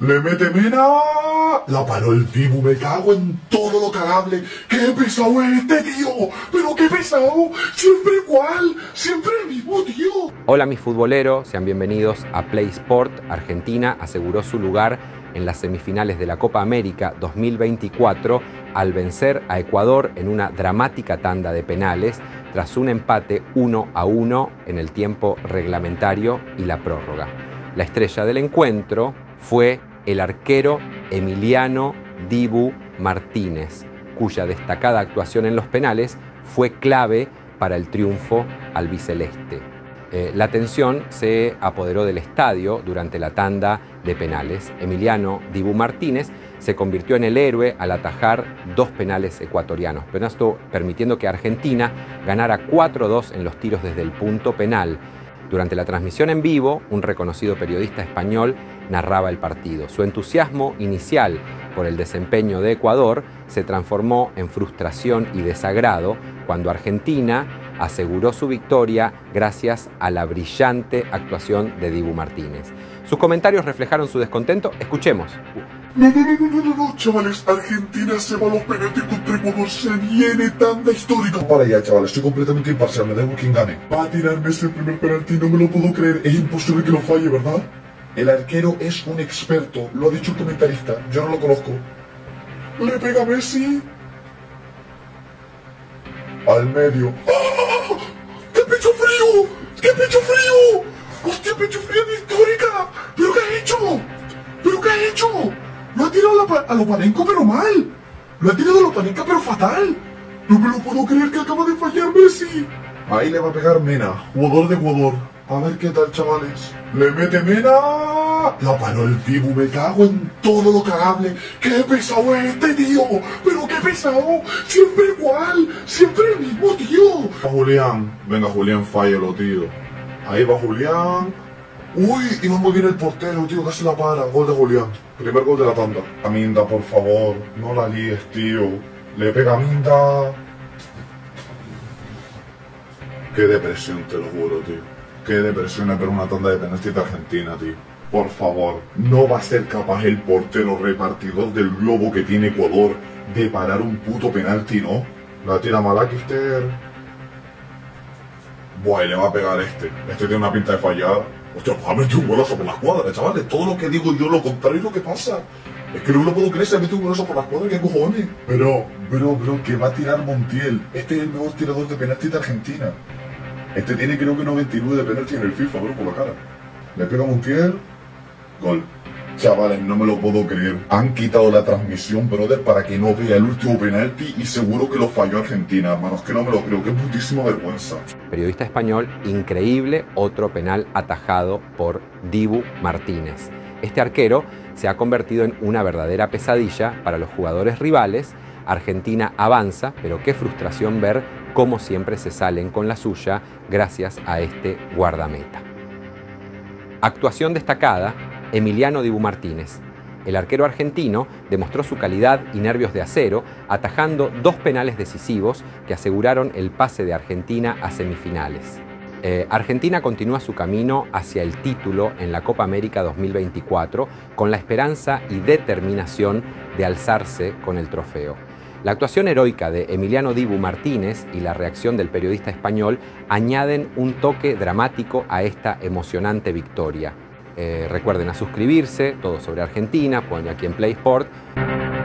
Le mete Mena. La paró el Dibu, me cago en todo lo cagable. ¡Qué pesado es este tío! ¡Pero qué pesado! Siempre igual, siempre el mismo tío. Hola mis futboleros, sean bienvenidos a Play Sport. Argentina aseguró su lugar en las semifinales de la Copa América 2024 al vencer a Ecuador en una dramática tanda de penales tras un empate 1-1 en el tiempo reglamentario y la prórroga. La estrella del encuentro fue el arquero Emiliano Dibu Martínez, cuya destacada actuación en los penales fue clave para el triunfo albiceleste. La tensión se apoderó del estadio durante la tanda de penales. Emiliano Dibu Martínez se convirtió en el héroe al atajar 2 penales ecuatorianos, pero esto permitiendo que Argentina ganara 4-2 en los tiros desde el punto penal. Durante la transmisión en vivo, un reconocido periodista español narraba el partido. Su entusiasmo inicial por el desempeño de Ecuador se transformó en frustración y desagrado cuando Argentina aseguró su victoria gracias a la brillante actuación de Dibu Martínez. Sus comentarios reflejaron su descontento. Escuchemos. No, chavales, Argentina se va a los penaltis contra Ecuador, se viene tanda histórica. Para allá, chavales, estoy completamente imparcial, me da igual quién gane. Va a tirarme ese primer penalti, no me lo puedo creer, es imposible que lo falle, ¿verdad? El arquero es un experto, lo ha dicho el comentarista, yo no lo conozco. Le pega a Messi. Al medio. ¡Ah! ¡Qué pecho frío! ¡Qué pecho frío! ¡Hostia, pecho frío de histórica! ¿Pero qué ha hecho? ¿Pero qué ha hecho? Lo ha tirado a Lopanenko pero mal. Lo ha tirado a Lopanenko pero fatal. No me lo puedo creer que acaba de fallar Messi. Ahí le va a pegar Mena, jugador de Ecuador. A ver qué tal, chavales. Le mete Mena. La paró el Dibu, me cago en todo lo cagable. ¡Qué pesado es este tío! ¡Pero qué pesado! Siempre igual, siempre el mismo tío. A Julián. Venga, Julián, fállalo, tío. Ahí va Julián. Uy, iba muy bien el portero, tío, casi la para. Gol de Julián. Primer gol de la tanda. A Minda, por favor, no la líes, tío. Le pega a Minda. Qué depresión, te lo juro, tío. Qué depresión es ver una tanda de penaltis de Argentina, tío. Por favor, no va a ser capaz el portero repartidor del globo que tiene Ecuador de parar un puto penalti, ¿no? La tira Malakister. Buah, y le va a pegar este. Este tiene una pinta de fallar. Hostia, pues ha metido un golazo por las cuadras, chavales. Todo lo que digo yo, lo contrario es lo que pasa. Es que no me lo puedo creer, se ha metido un golazo por las cuadras, ¿qué cojones? Bro, que va a tirar Montiel. Este es el mejor tirador de penaltis de Argentina. Este tiene creo que 99 de penalti en el FIFA, bro, por la cara. Le pega a Montiel. Gol. Chavales, no me lo puedo creer. Han quitado la transmisión, brother, para que no vea el último penalti y seguro que lo falló Argentina, hermanos. Que no me lo creo, qué putísima vergüenza. Periodista español, increíble, otro penal atajado por Dibu Martínez. Este arquero se ha convertido en una verdadera pesadilla para los jugadores rivales. Argentina avanza, pero qué frustración ver cómo siempre se salen con la suya gracias a este guardameta. Actuación destacada, Emiliano Dibu Martínez. El arquero argentino demostró su calidad y nervios de acero, atajando 2 penales decisivos que aseguraron el pase de Argentina a semifinales. Argentina continúa su camino hacia el título en la Copa América 2024 con la esperanza y determinación de alzarse con el trofeo. La actuación heroica de Emiliano Dibu Martínez y la reacción del periodista español añaden un toque dramático a esta emocionante victoria. Recuerden a suscribirse, todo sobre Argentina, ponen aquí en Play Sport.